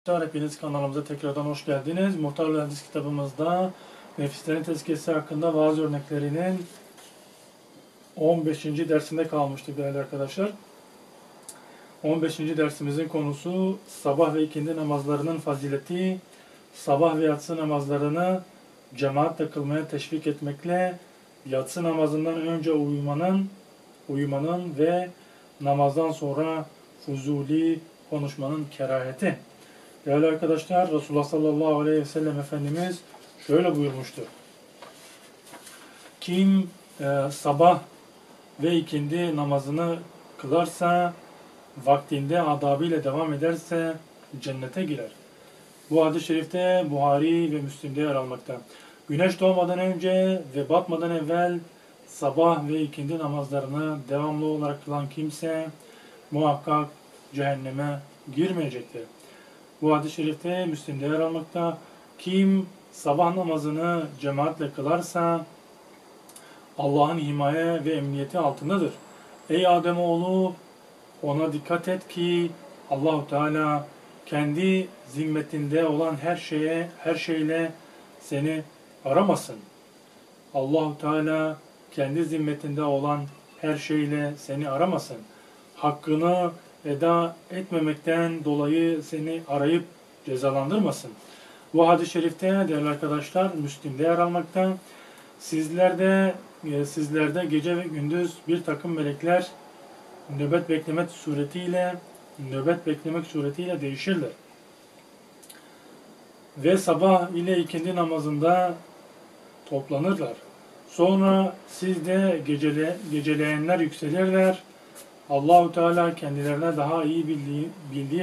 Hepiniz kanalımıza tekrardan hoş geldiniz. Muhtarlı Hadis kitabımızda nefislerin tezkiyesi hakkında bazı örneklerinin 15. dersinde kalmıştık değerli arkadaşlar. 15. dersimizin konusu sabah ve ikindi namazlarının fazileti, sabah ve yatsı namazlarını cemaatle kılmaya teşvik etmekle yatsı namazından önce uyumanın ve namazdan sonra fuzuli konuşmanın keraheti. Değerli arkadaşlar, Resulullah sallallahu aleyhi ve sellem Efendimiz şöyle buyurmuştur. Kim sabah ve ikindi namazını kılarsa, vaktinde adabıyla devam ederse cennete girer. Bu hadis-i şerifte Buhari ve Müslim'de yer almakta. Güneş doğmadan önce ve batmadan evvel sabah ve ikindi namazlarını devamlı olarak kılan kimse muhakkak cehenneme girmeyecektir. Bu hadis-i şerifte Müslim'de yer almakta. Kim sabah namazını cemaatle kılarsa Allah'ın himaye ve emniyeti altındadır. Ey Ademoğlu, ona dikkat et ki Allahu Teala kendi zimmetinde olan her şeyle seni aramasın. Allahu Teala kendi zimmetinde olan her şeyle seni aramasın. Hakkını eda etmemekten dolayı seni arayıp cezalandırmasın. Bu hadis-i şerifte değerli arkadaşlar Müslim'de yer almakta. Sizlerde gece ve gündüz bir takım melekler nöbet beklemek suretiyle değişirler. Ve sabah ile ikindi namazında toplanırlar. Sonra sizde geceleyenler yükselirler. Allahu Teala kendilerine daha iyi bildiği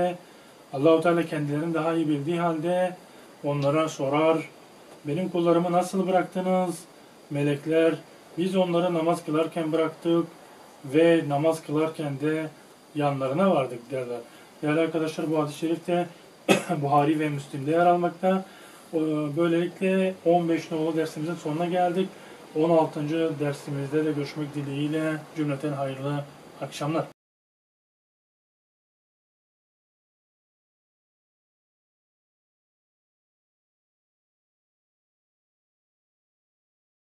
halde onlara sorar. Benim kullarımı nasıl bıraktınız? Melekler, biz onları namaz kılarken bıraktık ve namaz kılarken de yanlarına vardık derler. Değerli arkadaşlar, bu hadis-i şerifte Buhari ve Müslim'de yer almakta. Böylelikle 15 nolu dersimizin sonuna geldik. 16. dersimizde de görüşmek dileğiyle cümleten hayırlı akşamlar.